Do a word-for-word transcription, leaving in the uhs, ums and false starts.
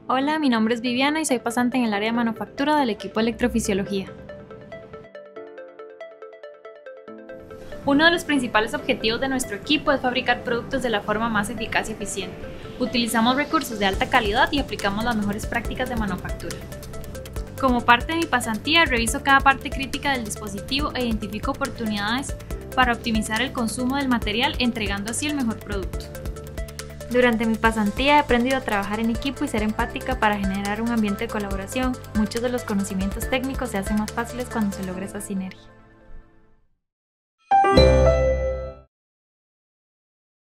Hola, mi nombre es Viviana y soy pasante en el área de manufactura del equipo de electrofisiología. Uno de los principales objetivos de nuestro equipo es fabricar productos de la forma más eficaz y eficiente. Utilizamos recursos de alta calidad y aplicamos las mejores prácticas de manufactura. Como parte de mi pasantía, reviso cada parte crítica del dispositivo e identifico oportunidades para optimizar el consumo del material, entregando así el mejor producto. Durante mi pasantía he aprendido a trabajar en equipo y ser empática para generar un ambiente de colaboración. Muchos de los conocimientos técnicos se hacen más fáciles cuando se logra esa sinergia.